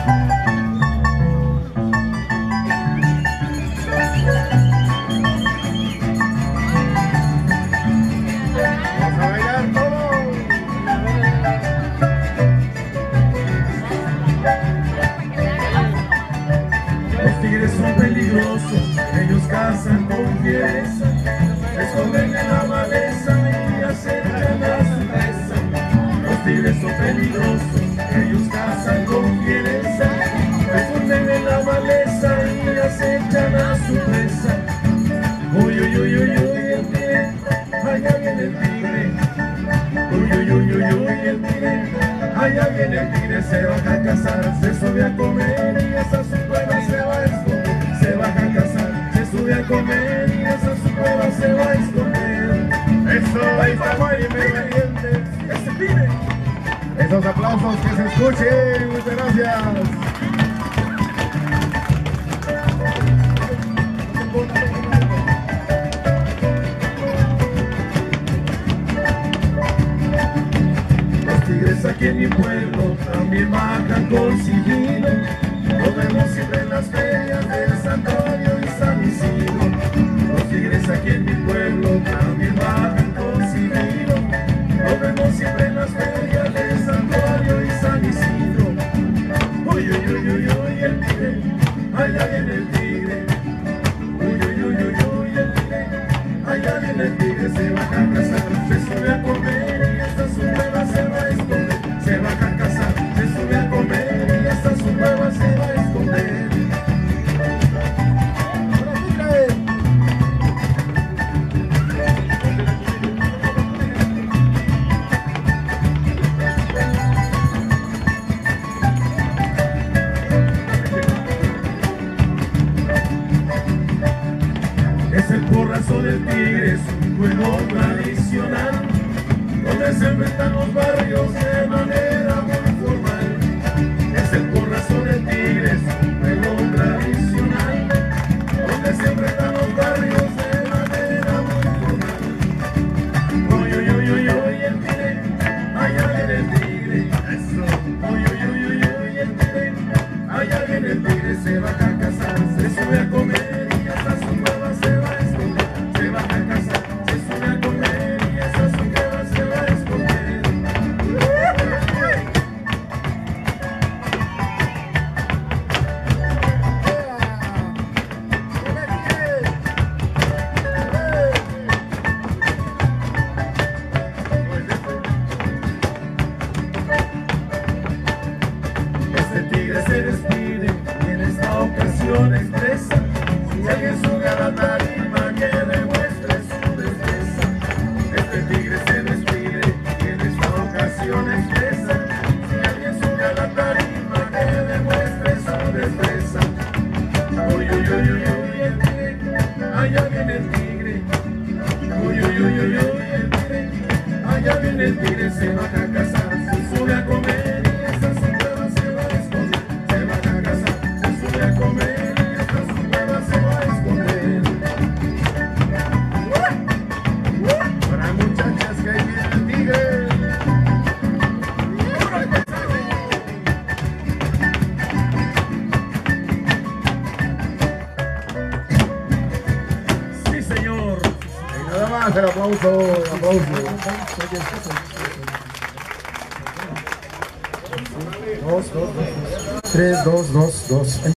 Los tigres son peligrosos, ellos cazan con fiereza, se esconden en la maleza y acercan a su presa. Los tigres son peligrosos, ellos cazan con fiereza, se esconden en la maleza y acechan a su presa. Uy, uy, uy, uy, uy, el tigre, allá viene el tigre. Uy, uy, uy, uy, uy, el tigre, allá viene el tigre, se baja a cazar, se sube a comer y hasta su cueva se va a esconder. Se baja a cazar, se sube a comer y hasta su cueva se va a esconder. Eso, ahí está, valientes, ese tigre. Esos aplausos que se escuchen, muchas gracias. Tigres aquí en mi pueblo también bajan con sigilo. Los vemos siempre en las ferias del Santuario y San Isidro. Los tigres aquí en mi pueblo también bajan con sigilo. Los vemos siempre en las ferias del Santuario y San Isidro. Uy, uy, uy, uy, uy, el tigre, allá viene el tigre. Uy, uy, uy, uy, uy, el tigre, allá viene el tigre, se baja a cazar, se sube a comer y hasta su cueva se va a esconder. Se baja a cazar, se sube a comer y hasta su cueva se va a esconder. Es el porrazo del tigre, es un juego tradicional, donde se enfrentan los barrios de manera muy formal. Es el porrazo del tigre, es un juego tradicional, donde se enfrentan los barrios de manera muy formal. Uy, uy, uy, uy, uy, el tigre, allá viene el tigre. Eso. Uy, uy, uy, uy, uy, el tigre, allá viene el tigre, se baja a cazar, se sube a comer y hasta su cueva se va a esconder. Se baja a cazar, se sube a comer y hasta su cueva se va a esconder. Este tigre se despide y en esta ocasión expresa: si alguien sube a la tarima que demuestre su destreza. Este tigre se despide y en esta ocasión expresa: si alguien sube a la tarima que demuestre su destreza. Uy, uy, uy, uy, uy, el tigre, allá viene el tigre. Uy, uy, uy, uy, uy, el tigre, allá viene el tigre, se baja a cazar, se sube a comer y hasta su cueva se va a esconder. Se baja a cazar, se sube a comer y hasta su cueva se va a esconder. Para muchachas que ahí viene el tigre. Sí, señor. Y nada más el aplauso, el aplauso. 2, 2, 2. 3, 2, 2, 2.